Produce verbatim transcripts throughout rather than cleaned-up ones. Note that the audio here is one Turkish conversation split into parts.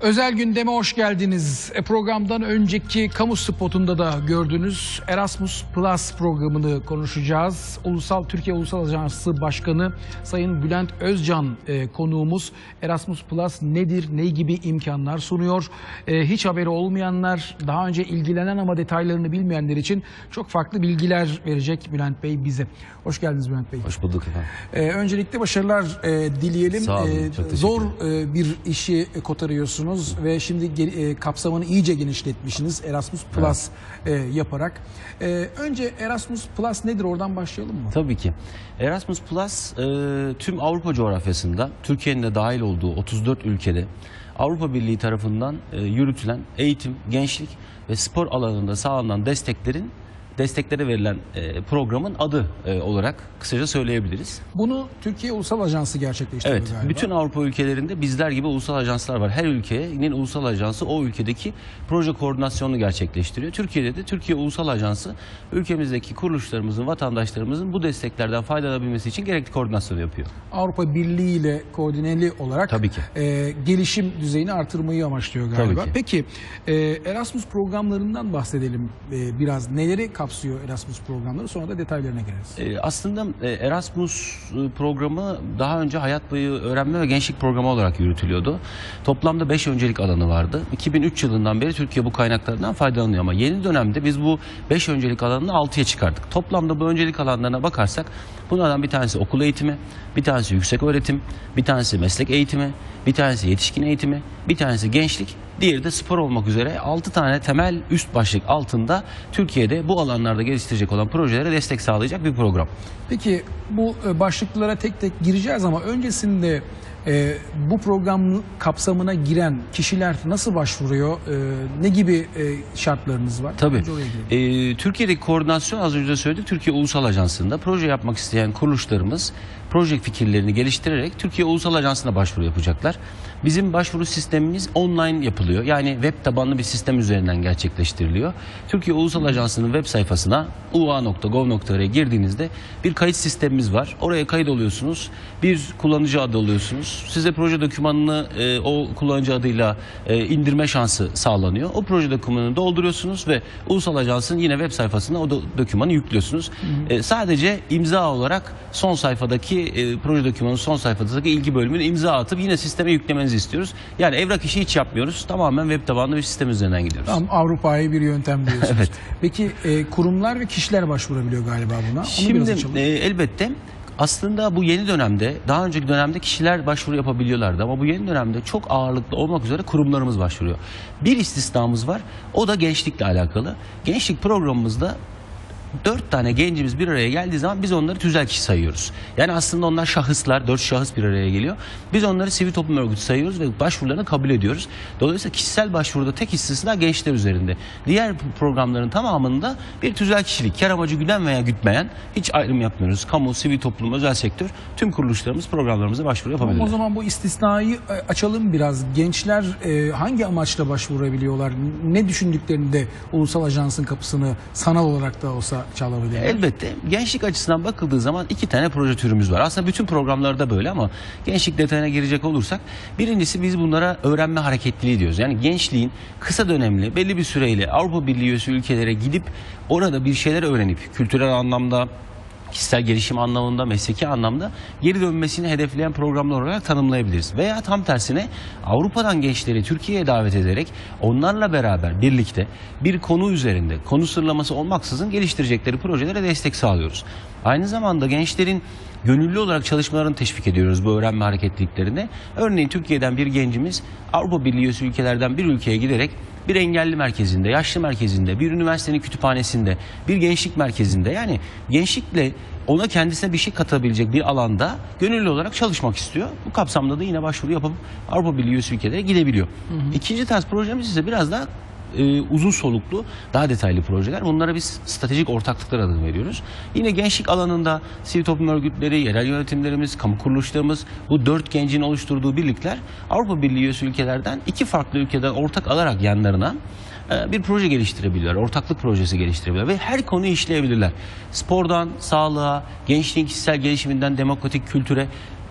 Özel gündeme hoş geldiniz. E, programdan önceki kamu spotunda da gördünüz. Erasmus Plus programını konuşacağız. Ulusal Türkiye Ulusal Ajansı Başkanı Sayın Bülent Özcan e, konuğumuz. Erasmus Plus nedir, ne gibi imkanlar sunuyor? E, hiç haberi olmayanlar, daha önce ilgilenen ama detaylarını bilmeyenler için çok farklı bilgiler verecek Bülent Bey bize. Hoş geldiniz Bülent Bey. Hoş bulduk efendim. E, öncelikle başarılar e, dileyelim. Sağ olun, E, çok zor e, bir işi kotarıyorsunuz ve şimdi e, kapsamını iyice genişletmişsiniz Erasmus Plus evet. e, yaparak. E, önce Erasmus Plus nedir, oradan başlayalım mı? Tabii ki. Erasmus Plus e, tüm Avrupa coğrafyasında, Türkiye'nin de dahil olduğu otuz dört ülkede Avrupa Birliği tarafından e, yürütülen eğitim, gençlik ve spor alanında sağlanan desteklerin desteklere verilen e, programın adı e, olarak kısaca söyleyebiliriz. Bunu Türkiye Ulusal Ajansı gerçekleştiriyor evet, galiba. Bütün Avrupa ülkelerinde bizler gibi ulusal ajanslar var. Her ülkenin ulusal ajansı o ülkedeki proje koordinasyonunu gerçekleştiriyor. Türkiye'de de Türkiye Ulusal Ajansı ülkemizdeki kuruluşlarımızın, vatandaşlarımızın bu desteklerden faydalanabilmesi için gerekli koordinasyonu yapıyor. Avrupa Birliği ile koordineli olarak Tabii ki. E, gelişim düzeyini artırmayı amaçlıyor galiba. Tabii ki. Peki e, Erasmus programlarından bahsedelim e, biraz. Neleri kapsıyor Erasmus programları? Sonra da detaylarına gireriz. Ee, aslında e, Erasmus programı daha önce hayat boyu öğrenme ve gençlik programı olarak yürütülüyordu. Toplamda beş öncelik alanı vardı. iki bin üç yılından beri Türkiye bu kaynaklardan faydalanıyor ama yeni dönemde biz bu beş öncelik alanını altıya çıkardık. Toplamda bu öncelik alanlarına bakarsak bunlardan bir tanesi okul eğitimi, bir tanesi yüksek öğretim, bir tanesi meslek eğitimi, bir tanesi yetişkin eğitimi, bir tanesi gençlik, diğeri de spor olmak üzere altı tane temel üst başlık altında Türkiye'de bu alanlarda geliştirecek olan projelere destek sağlayacak bir program. Peki bu başlıklara tek tek gireceğiz ama öncesinde e, bu program kapsamına giren kişiler nasıl başvuruyor? E, ne gibi e, şartlarınız var? Tabii. E, Türkiye'deki koordinasyon az önce de söyledik. Türkiye Ulusal Ajansı'nda proje yapmak isteyen kuruluşlarımız proje fikirlerini geliştirerek Türkiye Ulusal Ajansı'na başvuru yapacaklar. Bizim başvuru sistemimiz online yapılıyor. Yani web tabanlı bir sistem üzerinden gerçekleştiriliyor. Türkiye Ulusal Ajansı'nın web sayfasına u a nokta gov nokta r girdiğinizde bir kayıt sistemimiz var. Oraya kayıt oluyorsunuz. Bir kullanıcı adı alıyorsunuz. Size proje dokümanını e, o kullanıcı adıyla e, indirme şansı sağlanıyor. O proje dokümanını dolduruyorsunuz ve Ulusal Ajansı'nın yine web sayfasına o do dokümanı yüklüyorsunuz. Hı hı. E, sadece imza olarak son sayfadaki e, proje dokümanının son sayfadaki ilgi bölümünü imza atıp yine sisteme yüklemenizi istiyoruz. Yani evrak işi hiç yapmıyoruz. Tamamen web tabanlı bir sistem üzerinden gidiyoruz. Tam Avrupa'yı bir yöntem diyorsunuz. Evet. Peki e, kurumlar ve kişiler başvurabiliyor galiba buna. Onu Şimdi e, elbette aslında bu yeni dönemde, daha önceki dönemde kişiler başvuru yapabiliyorlardı ama bu yeni dönemde çok ağırlıklı olmak üzere kurumlarımız başvuruyor. Bir istisnamız var. O da gençlikle alakalı. Gençlik programımızda dört tane gencimiz bir araya geldiği zaman biz onları tüzel kişi sayıyoruz. Yani aslında onlar şahıslar, dört şahıs bir araya geliyor. Biz onları sivil toplum örgütü sayıyoruz ve başvurularını kabul ediyoruz. Dolayısıyla kişisel başvuruda tek istisna gençler üzerinde. Diğer programların tamamında bir tüzel kişilik, kar amacı güden veya gütmeyen, hiç ayrım yapmıyoruz. Kamu, sivil toplum, özel sektör, tüm kuruluşlarımız programlarımıza başvuru yapabilirler. O zaman bu istisnayı açalım biraz. Gençler e, hangi amaçla başvurabiliyorlar? Ne düşündüklerinde ulusal ajansın kapısını sanal olarak da olsa çalabilir? Elbette. Gençlik açısından bakıldığı zaman iki tane proje türümüz var. Aslında bütün programlarda böyle ama gençlik detayına girecek olursak birincisi biz bunlara öğrenme hareketliliği diyoruz. Yani gençliğin kısa dönemli belli bir süreyle Avrupa Birliği üyesi ülkelere gidip orada bir şeyler öğrenip kültürel anlamda, kişisel gelişim anlamında, mesleki anlamda geri dönmesini hedefleyen programlar olarak tanımlayabiliriz. Veya tam tersine Avrupa'dan gençleri Türkiye'ye davet ederek onlarla beraber birlikte bir konu üzerinde, konu sıralaması olmaksızın geliştirecekleri projelere destek sağlıyoruz. Aynı zamanda gençlerin gönüllü olarak çalışmalarını teşvik ediyoruz bu öğrenme hareketliliklerine. Örneğin Türkiye'den bir gencimiz Avrupa Birliği üyesi ülkelerden bir ülkeye giderek bir engelli merkezinde, yaşlı merkezinde, bir üniversitenin kütüphanesinde, bir gençlik merkezinde, yani gençlikle ona kendisine bir şey katabilecek bir alanda gönüllü olarak çalışmak istiyor. Bu kapsamda da yine başvuru yapıp Avrupa Birliği üyesi ülkelere gidebiliyor. Hı hı. İkinci tarz projemiz ise biraz daha e, uzun soluklu, daha detaylı projeler. Bunlara biz stratejik ortaklıklar adını veriyoruz. Yine gençlik alanında sivil toplum örgütleri, yerel yönetimlerimiz, kamu kuruluşlarımız, bu dört gencin oluşturduğu birlikler Avrupa Birliği üyesi ülkelerden iki farklı ülkeden ortak alarak yanlarına bir proje geliştirebilirler, ortaklık projesi geliştirebilirler ve her konuyu işleyebilirler. Spordan sağlığa, gençliğin kişisel gelişiminden demokratik kültüre,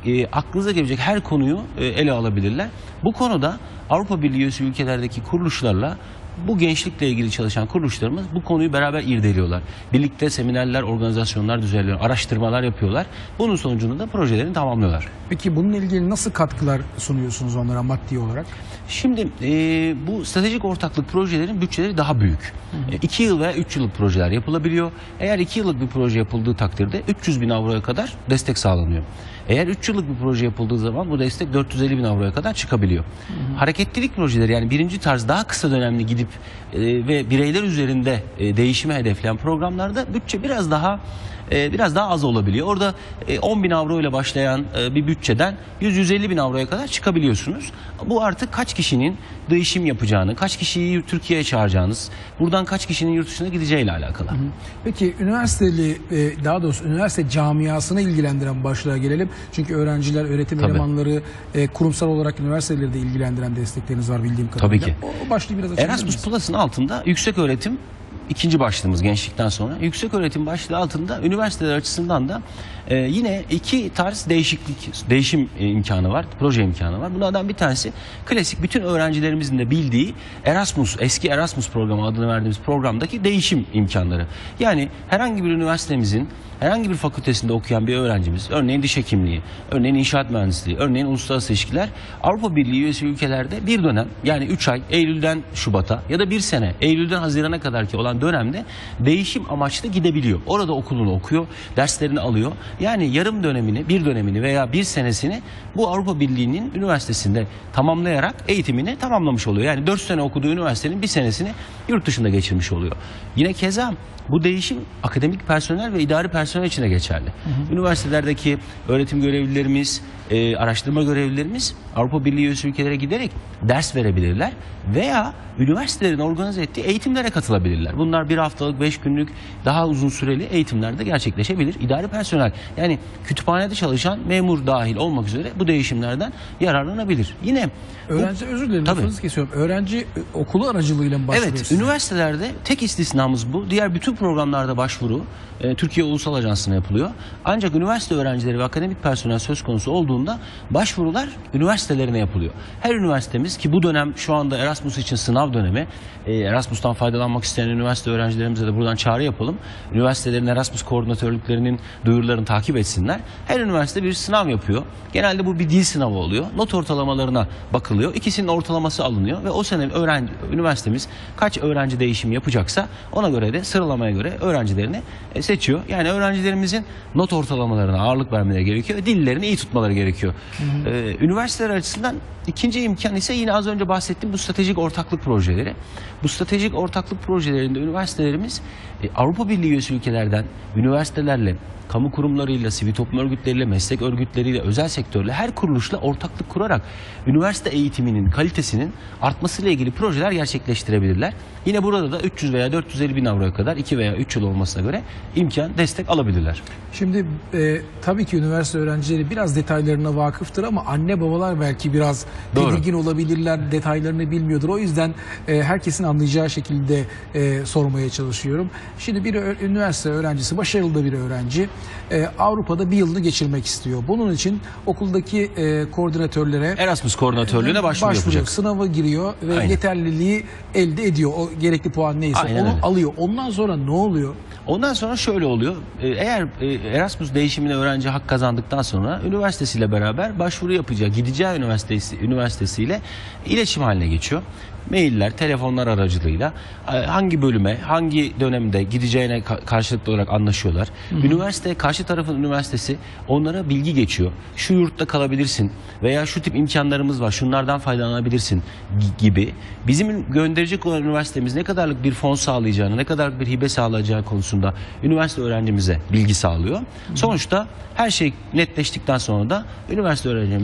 e, aklınıza gelecek her konuyu e, ele alabilirler. Bu konuda Avrupa Birliği üyesi ülkelerdeki kuruluşlarla bu gençlikle ilgili çalışan kuruluşlarımız bu konuyu beraber irdeliyorlar. Birlikte seminerler, organizasyonlar düzenliyor, araştırmalar yapıyorlar. Bunun sonucunda da projelerini tamamlıyorlar. Peki bununla ilgili nasıl katkılar sunuyorsunuz onlara maddi olarak? Şimdi e, bu stratejik ortaklık projelerin bütçeleri daha büyük. E, iki yıl veya üç yıllık projeler yapılabiliyor. Eğer iki yıllık bir proje yapıldığı takdirde üç yüz bin avroya kadar destek sağlanıyor. Eğer üç yıllık bir proje yapıldığı zaman bu destek dört yüz elli bin avroya kadar çıkabiliyor. Hı hı. Hareketlilik projeleri, yani birinci tarz daha kısa dönemli gidip e, ve bireyler üzerinde e, değişimi hedefleyen programlarda bütçe biraz daha e, biraz daha az olabiliyor. Orada e, on bin avro ile başlayan e, bir bütçeden yüz yüz elli bin avroya kadar çıkabiliyorsunuz. Bu artık kaç kişinin değişim yapacağını, kaç kişiyi Türkiye'ye çağıracağınız, buradan kaç kişinin yurt dışına gideceğiyle alakalı. Hı hı. Peki üniversiteli, e, daha doğrusu üniversite camiasını ilgilendiren başlığa gelelim. Çünkü öğrenciler, öğretim Tabii. elemanları, e, kurumsal olarak üniversiteleri de ilgilendiren destekleriniz var bildiğim kadarıyla. Tabii ki. O başlığı biraz açabilir Erasmus misiniz? Plus'ın altında yüksek öğretim ikinci başlığımız gençlikten sonra. Yüksek öğretim başlığı altında üniversiteler açısından da e, yine iki tarz değişiklik, değişim e, imkanı var, proje imkanı var. Bunlardan bir tanesi klasik bütün öğrencilerimizin de bildiği Erasmus, eski Erasmus programı adını verdiğimiz programdaki değişim imkanları. Yani herhangi bir üniversitemizin herhangi bir fakültesinde okuyan bir öğrencimiz, örneğin diş hekimliği, örneğin inşaat mühendisliği, örneğin uluslararası ilişkiler, Avrupa Birliği üyesi ülkelerde bir dönem, yani üç ay, Eylül'den Şubat'a ya da bir sene, Eylül'den Haziran'a kadar ki olan dönemde değişim amaçlı gidebiliyor. Orada okulunu okuyor, derslerini alıyor. Yani yarım dönemini, bir dönemini veya bir senesini bu Avrupa Birliği'nin üniversitesinde tamamlayarak eğitimini tamamlamış oluyor. Yani dört sene okuduğu üniversitenin bir senesini yurt dışında geçirmiş oluyor. Yine keza bu değişim akademik personel ve idari personel için de geçerli. Hı hı. Üniversitelerdeki öğretim görevlilerimiz, e, araştırma görevlilerimiz Avrupa Birliği üyesi ülkelere giderek ders verebilirler veya üniversitelerin organize ettiği eğitimlere katılabilirler. Bunlar bir haftalık, beş günlük, daha uzun süreli eğitimlerde gerçekleşebilir. İdari personel, yani kütüphanede çalışan memur dahil olmak üzere bu değişimlerden yararlanabilir. Yine öğrenci, bu, özür dilerim, lafınızı kesiyorum. Öğrenci e, okulu aracılığıyla mı başvuruyor? Evet, size? üniversitelerde tek istisnamız bu. Diğer bütün programlarda başvuru e, Türkiye Ulusal Ajansı'na yapılıyor. Ancak üniversite öğrencileri ve akademik personel söz konusu olduğunda başvurular üniversitelerine yapılıyor. Her üniversitemiz, ki bu dönem şu anda Erasmus için sınav dönemi, e, Erasmus'tan faydalanmak isteyen üniversite öğrencilerimize de buradan çağrı yapalım. Üniversitelerin Erasmus koordinatörlüklerinin duyurularını takip etsinler. Her üniversite bir sınav yapıyor. Genelde bu bir dil sınavı oluyor. Not ortalamalarına bakılıyor. İkisinin ortalaması alınıyor ve o sene öğrenci, üniversitemiz kaç öğrenci değişimi yapacaksa ona göre de sıralamaya göre öğrencilerini e, seçiyor. Yani öğrencilerimizin not ortalamalarına ağırlık vermeleri gerekiyor. Dillerini iyi tutmaları gerekiyor. Hı hı. Ee, üniversiteler açısından ikinci imkan ise yine az önce bahsettiğim bu stratejik ortaklık projeleri. Bu stratejik ortaklık projelerinde üniversitelerimiz e, Avrupa Birliği üyesi ülkelerden üniversitelerle, kamu kurumlarıyla, sivil toplum örgütleriyle, meslek örgütleriyle, özel sektörle, her kuruluşla ortaklık kurarak üniversite eğitiminin kalitesinin artmasıyla ilgili projeler gerçekleştirebilirler. Yine burada da üç yüz veya dört yüz elli bin avroya kadar iki veya üç yıl olmasına göre imkan, destek alabilirler. Şimdi e, tabii ki üniversite öğrencileri biraz detaylarına vakıftır ama anne babalar belki biraz Doğru. tedirgin olabilirler, detaylarını bilmiyordur. O yüzden e, herkesin anlayacağı şekilde e, sormaya çalışıyorum. Şimdi bir üniversite öğrencisi, başarılı bir öğrenci e, Avrupa'da bir yılını geçirmek istiyor. Bunun için okuldaki e, koordinatörlere Erasmus koordinatörlüğüne başvuru, başvuru yapacak. Sınava giriyor ve Aynen. yeterliliği elde ediyor. O gerekli puan neyse Aynen onu öyle. alıyor. Ondan sonra ne oluyor? Ondan sonra şöyle oluyor. Eğer Erasmus değişimine öğrenci hak kazandıktan sonra üniversitesiyle beraber başvuru yapacağı, gideceği üniversitesi, üniversitesiyle iletişim haline geçiyor. Mailler, telefonlar aracılığıyla hangi bölüme, hangi dönemde gideceğine karşılıklı olarak anlaşıyorlar. Hı hı. Üniversite, karşı tarafın üniversitesi onlara bilgi geçiyor. Şu yurtta kalabilirsin veya şu tip imkanlarımız var, şunlardan faydalanabilirsin gibi. Bizim gönderecek olan üniversitemiz ne kadarlık bir fon sağlayacağını, ne kadarlık bir hibe sağlayacağı konusunda üniversite öğrencimize bilgi sağlıyor. Hı hı. Sonuçta her şey netleştikten sonra da üniversite öğrencimiz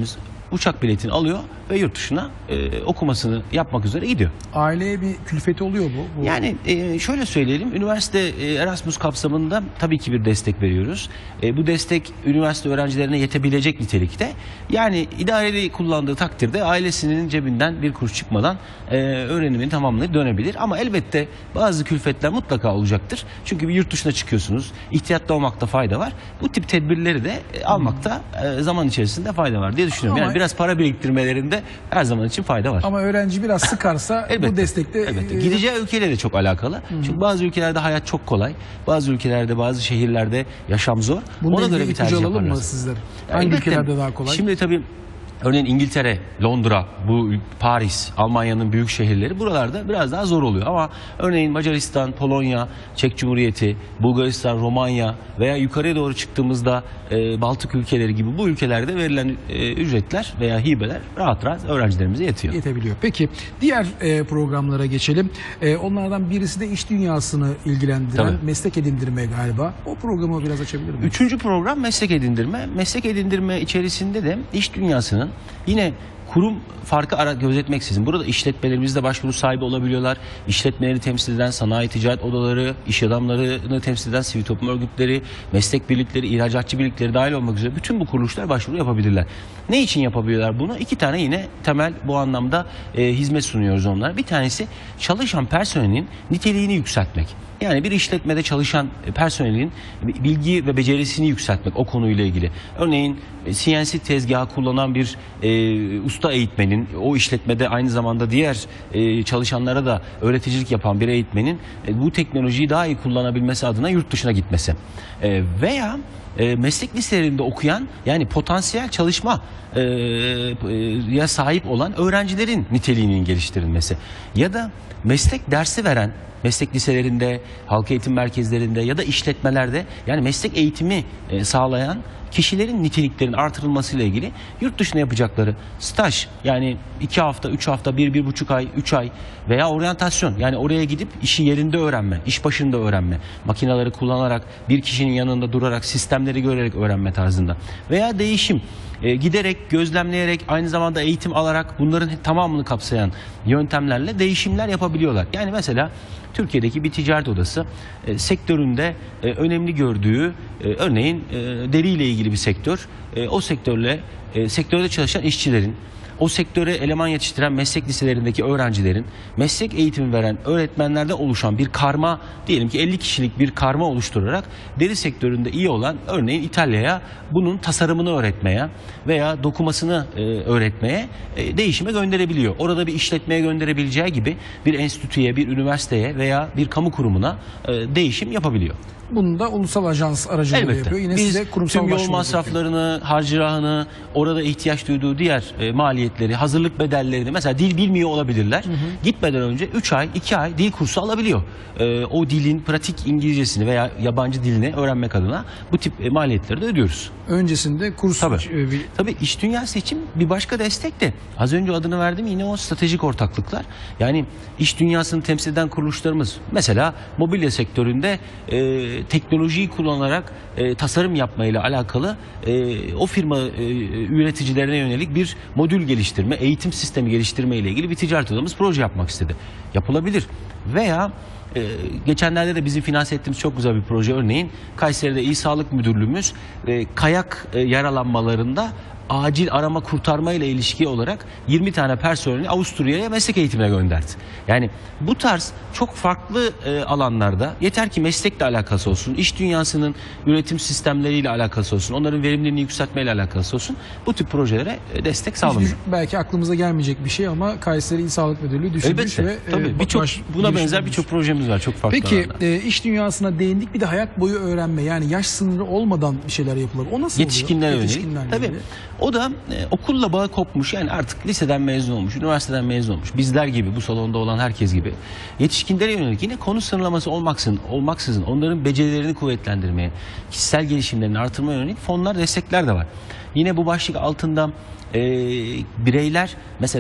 uçak biletini alıyor ve yurt dışına e, okumasını yapmak üzere gidiyor. Aileye bir külfeti oluyor bu. bu. Yani e, şöyle söyleyelim, üniversite e, Erasmus kapsamında tabii ki bir destek veriyoruz. E, bu destek üniversite öğrencilerine yetebilecek nitelikte. Yani idareli kullandığı takdirde ailesinin cebinden bir kuruş çıkmadan e, öğrenimini tamamlayıp dönebilir. Ama elbette bazı külfetler mutlaka olacaktır. Çünkü bir yurt dışına çıkıyorsunuz, ihtiyatlı olmakta fayda var. Bu tip tedbirleri de e, almakta e, zaman içerisinde fayda var diye düşünüyorum. Ama, yani biraz para biriktirmelerinde her zaman için fayda var. Ama öğrenci biraz sıkarsa elbette, bu destekte... elbette. E, Gideceği ülkeyle de çok alakalı. Hı-hı. Çünkü bazı ülkelerde hayat çok kolay. Bazı ülkelerde, bazı şehirlerde yaşam zor. Bununla Ona göre bir tercih alalım yaparlar. mı sizler? Hangi elbette. ülkelerde daha kolay? Şimdi tabii örneğin İngiltere, Londra, bu Paris, Almanya'nın büyük şehirleri buralarda biraz daha zor oluyor. Ama örneğin Macaristan, Polonya, Çek Cumhuriyeti, Bulgaristan, Romanya veya yukarıya doğru çıktığımızda e, Baltık ülkeleri gibi bu ülkelerde verilen e, ücretler veya hibeler rahat rahat öğrencilerimize yetiyor. Yetebiliyor. Peki diğer e, programlara geçelim. E, onlardan birisi de iş dünyasını ilgilendiren Tabii. meslek edindirme galiba. O programı biraz açabilir miyim? Üçüncü program meslek edindirme. Meslek edindirme içerisinde de iş dünyasının yine kurum farkı ara gözetmeksizin. Burada işletmelerimiz de başvuru sahibi olabiliyorlar. İşletmeleri temsil eden sanayi ticaret odaları, iş adamlarını temsil eden sivil toplum örgütleri, meslek birlikleri, ihracatçı birlikleri dahil olmak üzere bütün bu kuruluşlar başvuru yapabilirler. Ne için yapabiliyorlar bunu? İki tane yine temel bu anlamda e, hizmet sunuyoruz onlara. Bir tanesi çalışan personelin niteliğini yükseltmek. Yani bir işletmede çalışan personelin bilgi ve becerisini yükseltmek o konuyla ilgili. Örneğin C N C tezgahı kullanan bir e, usta eğitmenin, o işletmede aynı zamanda diğer e, çalışanlara da öğreticilik yapan bir eğitmenin e, bu teknolojiyi daha iyi kullanabilmesi adına yurt dışına gitmesi. E, veya e, meslek liselerinde okuyan, yani potansiyel çalışma e, e, ya sahip olan öğrencilerin niteliğinin geliştirilmesi. Ya da meslek dersi veren, meslek liselerinde, halk eğitim merkezlerinde ya da işletmelerde, yani meslek eğitimi e, sağlayan kişilerin niteliklerinin artırılmasıyla ilgili yurt dışına yapacakları staj, yani iki hafta, üç hafta, bir, bir buçuk ay, üç ay veya oryantasyon, yani oraya gidip işi yerinde öğrenme, iş başında öğrenme, makineleri kullanarak, bir kişinin yanında durarak, sistemleri görerek öğrenme tarzında veya değişim, e, giderek, gözlemleyerek, aynı zamanda eğitim alarak bunların tamamını kapsayan yöntemlerle değişimler yapabiliyorlar. Yani mesela Türkiye'deki bir ticaret odası e, sektöründe e, önemli gördüğü e, örneğin e, deriyle ilgili bir sektör, e, o sektörle e, sektörde çalışan işçilerin, o sektöre eleman yetiştiren meslek liselerindeki öğrencilerin, meslek eğitimi veren öğretmenlerden oluşan bir karma, diyelim ki elli kişilik bir karma oluşturarak deri sektöründe iyi olan, örneğin İtalya'ya bunun tasarımını öğretmeye veya dokumasını e, öğretmeye, e, değişime gönderebiliyor. Orada bir işletmeye gönderebileceği gibi bir enstitüye, bir üniversiteye veya bir kamu kurumuna e, değişim yapabiliyor. Bunu da ulusal ajans aracılığıyla Elbette. yapıyor. Yine Biz size kurumsal tüm yol başvuru masraflarını, harcırahını, orada ihtiyaç duyduğu diğer e, maliyetleri, hazırlık bedellerini, mesela dil bilmiyor olabilirler. Hı hı. Gitmeden önce üç ay, iki ay dil kursu alabiliyor. E, o dilin pratik İngilizcesini veya yabancı dilini öğrenmek adına bu tip e, maliyetleri de ödüyoruz. Öncesinde kurs... Tabii. E, bir... Tabii iş dünyası için bir başka destek de az önce adını verdim, yine o stratejik ortaklıklar. Yani iş dünyasını temsil eden kuruluşlarımız, mesela mobilya sektöründe e, teknolojiyi kullanarak e, tasarım yapmayla alakalı e, o firma e, üreticilerine yönelik bir modül geliştirme, eğitim sistemi geliştirme ile ilgili bir ticaret odamız proje yapmak istedi. Yapılabilir. Veya Ee, geçenlerde de bizim finanse ettiğimiz çok güzel bir proje, örneğin Kayseri'de İl Sağlık Müdürlüğümüz e, kayak e, yaralanmalarında acil arama kurtarma ile ilişki olarak yirmi tane personeli Avusturya'ya meslek eğitimine gönderdi. Yani bu tarz çok farklı e, alanlarda, yeter ki meslekle alakası olsun, iş dünyasının üretim sistemleriyle alakası olsun, onların verimliliğini yükseltmeyle alakası olsun, bu tip projelere e, destek sağlanıyor. Belki aklımıza gelmeyecek bir şey ama Kayseri İl Sağlık Müdürlüğü düşünmüş. Elbette. Ve Tabii. e, Birçok buna benzer birçok projemiz var, çok farklı. Peki alanlar. e, iş dünyasına değindik, bir de hayat boyu öğrenme, yani yaş sınırı olmadan bir şeyler yapılır. O nasıl Yetişkinlere oluyor? yönelik. Tabii. O da e, okulla bağı kopmuş, yani artık liseden mezun olmuş, üniversiteden mezun olmuş, bizler gibi, bu salonda olan herkes gibi yetişkinlere yönelik, yine konu sınırlaması olmaksızın, olmaksızın onların becerilerini kuvvetlendirmeye, kişisel gelişimlerini artırmaya yönelik fonlar, destekler de var. Yine bu başlık altında e, bireyler mesela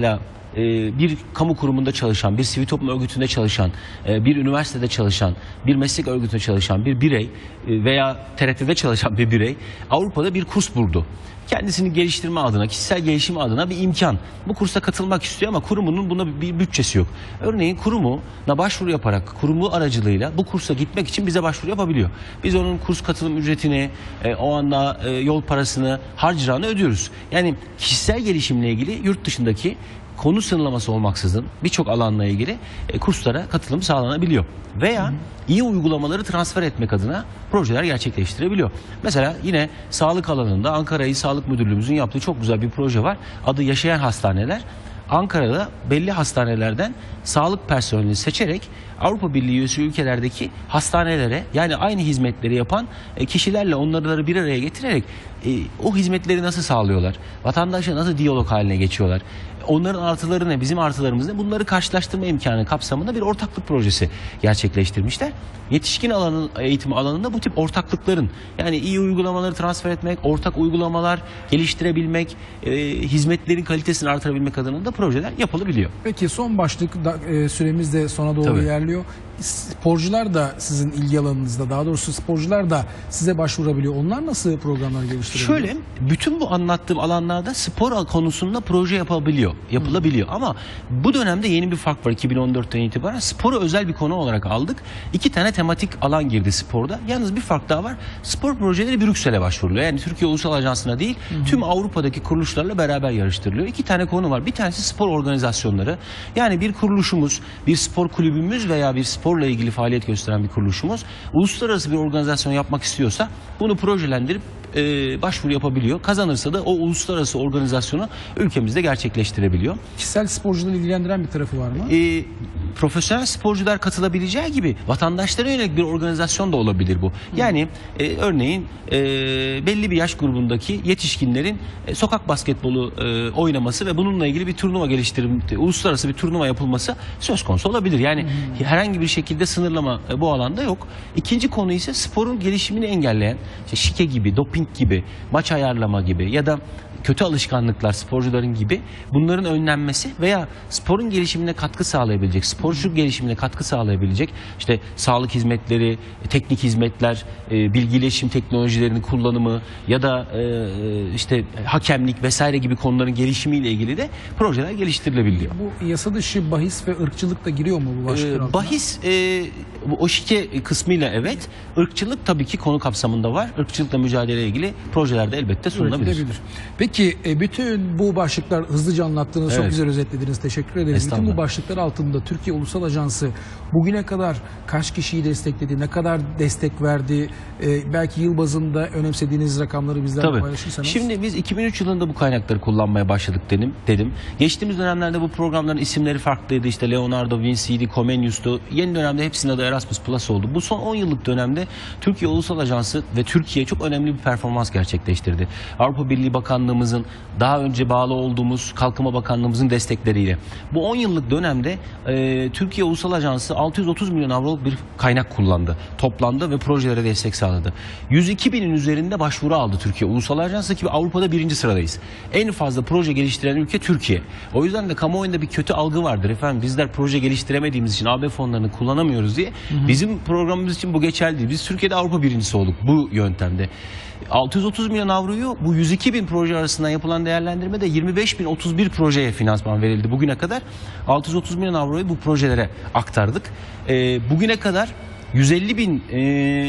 e, bir kamu kurumunda çalışan, bir sivil toplum örgütünde çalışan, e, bir üniversitede çalışan, bir meslek örgütünde çalışan bir birey e, veya T R T'de çalışan bir birey Avrupa'da bir kurs buldu. Kendisini geliştirme adına, kişisel gelişim adına bir imkan. Bu kursa katılmak istiyor ama kurumunun buna bir bütçesi yok. Örneğin kurumuna başvuru yaparak, kurumu aracılığıyla bu kursa gitmek için bize başvuru yapabiliyor. Biz onun kurs katılım ücretini, e, o anda e, yol parasını, harcırağını ödüyoruz. Yani kişisel gelişimle ilgili yurt dışındaki konu sınırlaması olmaksızın birçok alanla ilgili e, kurslara katılım sağlanabiliyor. Veya hı hı. iyi uygulamaları transfer etmek adına projeler gerçekleştirebiliyor. Mesela yine sağlık alanında Ankara İl Sağlık Müdürlüğümüzün yaptığı çok güzel bir proje var. Adı Yaşayan Hastaneler. Ankara'da belli hastanelerden sağlık personelini seçerek Avrupa Birliği üyesi ülkelerdeki hastanelere, yani aynı hizmetleri yapan kişilerle onları bir araya getirerek e, o hizmetleri nasıl sağlıyorlar? Vatandaşla nasıl diyalog haline geçiyorlar? Onların artıları ne, bizim artılarımız ne? Bunları karşılaştırma imkanı kapsamında bir ortaklık projesi gerçekleştirmişler. Yetişkin alanın, eğitim alanında bu tip ortaklıkların, yani iyi uygulamaları transfer etmek, ortak uygulamalar geliştirebilmek, e, hizmetlerin kalitesini artırabilmek adına da projeler yapılabiliyor. Peki son başlık da, e, süremiz de sona doğru Tabii. ilerliyor. Sporcular da sizin ilgi alanınızda, daha doğrusu sporcular da size başvurabiliyor. Onlar nasıl programlar geliştirebiliyor? Şöyle, bütün bu anlattığım alanlarda spor konusunda proje yapabiliyor, yapılabiliyor. Hmm. Ama bu dönemde yeni bir fark var. iki bin on dörtten itibaren sporu özel bir konu olarak aldık. İki tane tematik alan girdi sporda. Yalnız bir fark daha var. Spor projeleri Brüksel'e başvuruluyor. Yani Türkiye Ulusal Ajansı'na değil, hmm. tüm Avrupa'daki kuruluşlarla beraber yarıştırılıyor. İki tane konu var. Bir tanesi spor organizasyonları. Yani bir kuruluşumuz, bir spor kulübümüz veya bir spor sporla ilgili faaliyet gösteren bir kuruluşumuz uluslararası bir organizasyon yapmak istiyorsa bunu projelendirip e, başvuru yapabiliyor. Kazanırsa da o uluslararası organizasyonu ülkemizde gerçekleştirebiliyor. Kişisel sporcuları ilgilendiren bir tarafı var mı? E, profesyonel sporcular katılabileceği gibi vatandaşlara yönelik bir organizasyon da olabilir bu. Yani e, örneğin e, belli bir yaş grubundaki yetişkinlerin e, sokak basketbolu e, oynaması ve bununla ilgili bir turnuva geliştirim, uluslararası bir turnuva yapılması söz konusu olabilir. Yani hmm. herhangi bir şekilde sınırlama e, bu alanda yok. İkinci konu ise sporun gelişimini engelleyen, işte şike gibi, doping gibi, maç ayarlama gibi ya da kötü alışkanlıklar sporcuların gibi bunların önlenmesi veya sporun gelişimine katkı sağlayabilecek, sporcu gelişimine katkı sağlayabilecek işte sağlık hizmetleri, teknik hizmetler, e, bilgi iletişim teknolojilerinin kullanımı ya da e, işte hakemlik vesaire gibi konuların gelişimiyle ilgili de projeler geliştirilebiliyor. Bu yasa dışı bahis ve ırkçılık da giriyor mu bu başlıklar altına? E, bahis e, o şike kısmıyla evet, ırkçılık tabii ki konu kapsamında var. Irkçılıkla mücadele ilgili projelerde elbette sunulabilir. Peki bütün bu başlıklar hızlıca anlattığınız, evet. çok güzel özetlediniz. Teşekkür ederiz. Bütün bu başlıklar altında Türkiye Ulusal Ajansı bugüne kadar kaç kişiyi destekledi, ne kadar destek verdi? Ee, belki yıl bazında önemsediğiniz rakamları bizlerle paylaşırsanız. Şimdi biz iki bin üç yılında bu kaynakları kullanmaya başladık dedim. dedim. Geçtiğimiz dönemlerde bu programların isimleri farklıydı. İşte Leonardo Vinci'ydi, Comenius'tu. Yeni dönemde hepsinin adı Erasmus Plus oldu. Bu son on yıllık dönemde Türkiye Ulusal Ajansı ve Türkiye çok önemli bir performans gerçekleştirdi. Avrupa Birliği Bakanlığımızın, daha önce bağlı olduğumuz Kalkınma Bakanlığımızın destekleriyle. Bu on yıllık dönemde e, Türkiye Ulusal Ajansı altı yüz otuz milyon avroluk bir kaynak kullandı. Toplandı ve projelere destek sağladı. yüz iki binin üzerinde başvuru aldı Türkiye Ulusal Ajansı ki Avrupa'da birinci sıradayız. En fazla proje geliştiren ülke Türkiye. O yüzden de kamuoyunda bir kötü algı vardır. Efendim bizler proje geliştiremediğimiz için A B fonlarını kullanamıyoruz diye. Hı hı. Bizim programımız için bu geçerli değil. Biz Türkiye'de Avrupa birincisi olduk bu yöntemde. altı yüz otuz milyon avroyu bu yüz iki bin proje arasından yapılan değerlendirmede yirmi beş bin otuz bir projeye finansman verildi bugüne kadar. altı yüz otuz milyon avroyu bu projelere aktardık. E, bugüne kadar yüz elli bin e,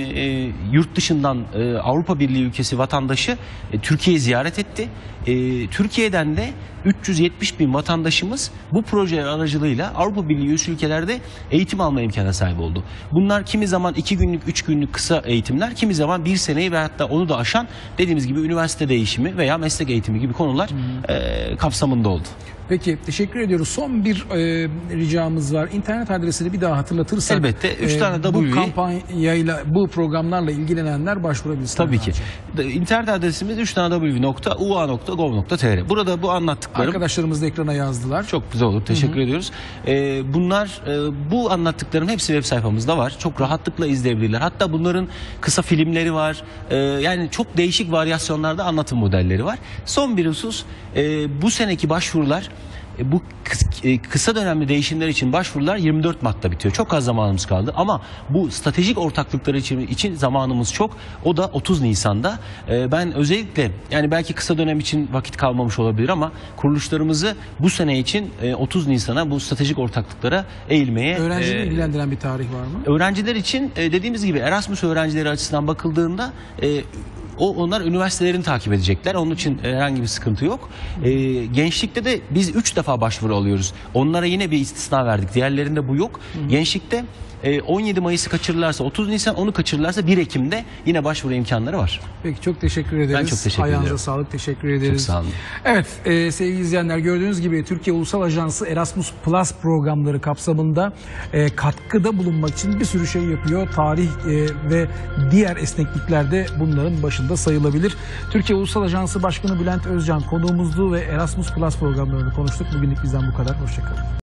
e, yurt dışından e, Avrupa Birliği ülkesi vatandaşı e, Türkiye'yi ziyaret etti. E, Türkiye'den de üç yüz yetmiş bin vatandaşımız bu projeler aracılığıyla Avrupa Birliği üyesi ülkelerde eğitim alma imkanına sahip oldu. Bunlar kimi zaman iki günlük, üç günlük kısa eğitimler, kimi zaman bir seneyi ve hatta onu da aşan dediğimiz gibi üniversite değişimi veya meslek eğitimi gibi konular hmm. e, kapsamında oldu. Peki teşekkür ediyoruz. Son bir e, ricamız var. İnternet adresini bir daha hatırlatırsak. Elbette. Üç e, tane W. Bu kampanyayla, bu programlarla ilgilenenler başvurabilir. Tabii ki. İnternet adresimiz üç tane W nokta U A nokta gov nokta T R. Burada bu anlattıklarım. Arkadaşlarımız da ekrana yazdılar. Çok güzel olur. Teşekkür Hı-hı. ediyoruz. E, bunlar, e, bu anlattıklarım hepsi web sayfamızda var. Çok rahatlıkla izleyebilirler. Hatta bunların kısa filmleri var. E, yani çok değişik varyasyonlarda anlatım modelleri var. Son bir husus, e, bu seneki başvurular e, bu kıs- e, kısa dönemli değişimler için başvurular yirmi dört Mart'ta bitiyor. Çok az zamanımız kaldı ama bu stratejik ortaklıklar için, için zamanımız çok. O da otuz Nisan'da. E, ben özellikle yani belki kısa dönem için vakit kalmamış olabilir ama kuruluşlarımızı bu sene için e, otuz Nisan'a bu stratejik ortaklıklara eğilmeye... Öğrencileri e, ilgilendiren bir tarih var mı? Öğrenciler için e, dediğimiz gibi Erasmus öğrencileri açısından bakıldığında e, o onlar üniversitelerini takip edecekler. Onun için herhangi bir sıkıntı yok. E, gençlikte de biz üç defa başvuru alıyoruz. Onlara yine bir istisna verdik. Diğerlerinde bu yok. Hı hı. Gençlikte e, on yedi Mayıs'ı kaçırırlarsa otuz Nisan, onu kaçırırlarsa bir Ekim'de yine başvuru imkanları var. Peki çok teşekkür ederiz. Ben çok teşekkür Ayağınıza ederim. sağlık, teşekkür ederiz. Çok sağ olun. Evet e, sevgili izleyenler, gördüğünüz gibi Türkiye Ulusal Ajansı Erasmus Plus programları kapsamında e, katkıda bulunmak için bir sürü şey yapıyor. Tarih e, ve diğer esneklikler de bunların başında sayılabilir. Türkiye Ulusal Ajansı Başkanı Bülent Özcan konuğumuzdu ve Erasmus Plus programlarını konuştuk. Bugünlük bizden bu kadar. Hoşçakalın.